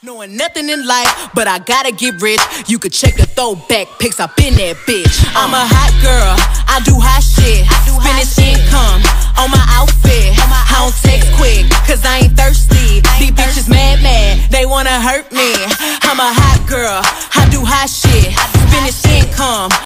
Knowing nothing in life, but I gotta get rich. You could check the throwback pics, I've been that bitch. I'm a hot girl, I do hot shit. Finish income on my outfit. I don't text quick, cause I ain't thirsty. These bitches mad, they wanna hurt me. I'm a hot girl, I do hot shit. Finish income